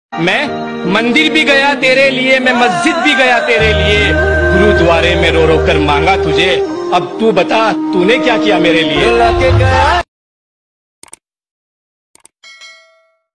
मैं मंदिर भी गया तेरे लिए, मैं मस्जिद भी गया तेरे लिए, गुरुद्वारे में रो रो कर मांगा तुझे। अब तू बता तूने क्या किया मेरे लिए।